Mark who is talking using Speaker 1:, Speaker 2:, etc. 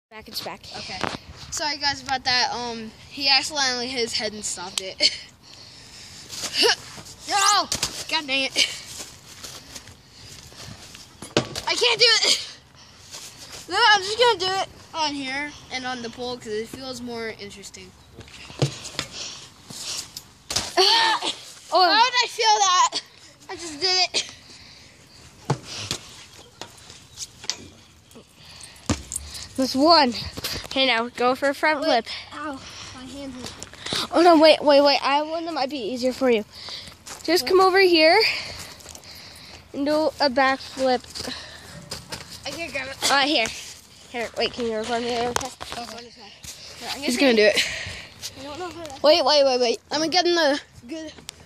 Speaker 1: Back, it's back.
Speaker 2: Okay. Sorry guys about that. He accidentally hit his head and stopped it. No! God dang it. I can't do it. No, I'm just gonna do it on here and on the pole because it feels more interesting.
Speaker 1: Oh,
Speaker 2: how did I feel that? I just did it.
Speaker 1: that's one. Okay, now go for a front flip.
Speaker 2: Ow, my hands.
Speaker 1: Oh no, wait. I have one that might be easier for you. Just come over here and do a backflip.
Speaker 2: I can't grab it.
Speaker 1: Here, wait, can you record me? Okay.
Speaker 2: He's gonna do it.
Speaker 1: I don't know how to...
Speaker 2: Wait. I'm gonna get in the good